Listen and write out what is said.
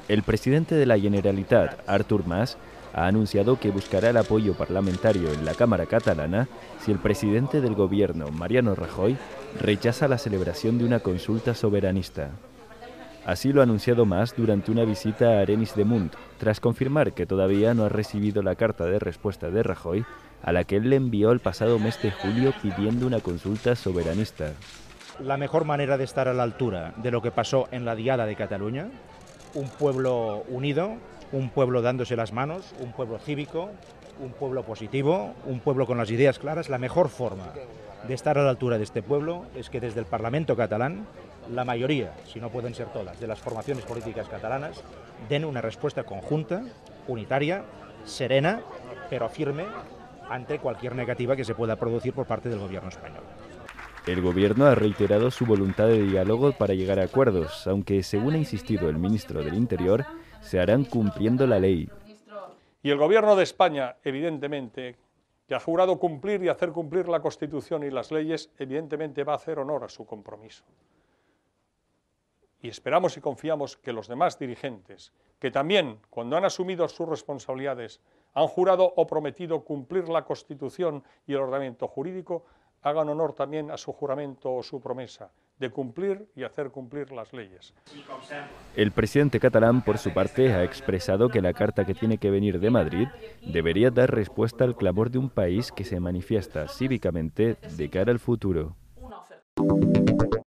El presidente de la Generalitat, Artur Mas, ha anunciado que buscará el apoyo parlamentario en la Cámara catalana si el presidente del gobierno, Mariano Rajoy, rechaza la celebración de una consulta soberanista. Así lo ha anunciado Mas durante una visita a Arenys de Munt, tras confirmar que todavía no ha recibido la carta de respuesta de Rajoy, a la que él le envió el pasado mes de julio pidiendo una consulta soberanista. La mejor manera de estar a la altura de lo que pasó en la Diada de Cataluña, un pueblo unido, un pueblo dándose las manos, un pueblo cívico, un pueblo positivo, un pueblo con las ideas claras. La mejor forma de estar a la altura de este pueblo es que desde el Parlamento catalán, la mayoría, si no pueden ser todas, de las formaciones políticas catalanas den una respuesta conjunta, unitaria, serena, pero firme ante cualquier negativa que se pueda producir por parte del gobierno español. El gobierno ha reiterado su voluntad de diálogo para llegar a acuerdos, aunque, según ha insistido el ministro del Interior, se harán cumpliendo la ley. Y el gobierno de España, evidentemente, que ha jurado cumplir y hacer cumplir la Constitución y las leyes, evidentemente va a hacer honor a su compromiso. Y esperamos y confiamos que los demás dirigentes, que también, cuando han asumido sus responsabilidades, han jurado o prometido cumplir la Constitución y el ordenamiento jurídico, hagan honor también a su juramento o su promesa de cumplir y hacer cumplir las leyes. El presidente catalán, por su parte, ha expresado que la carta que tiene que venir de Madrid debería dar respuesta al clamor de un país que se manifiesta cívicamente de cara al futuro.